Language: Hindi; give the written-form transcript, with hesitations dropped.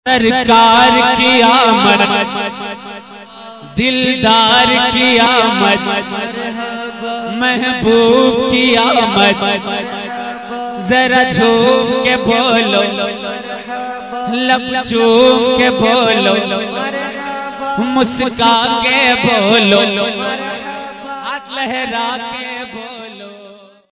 सरकार की आमद, दिलदार की आमद, महबूब की आमद। जरा झूम के बोलो, लब चूम के बोलो, मुस्का के बोलो, हाथ लहरा के बोलो।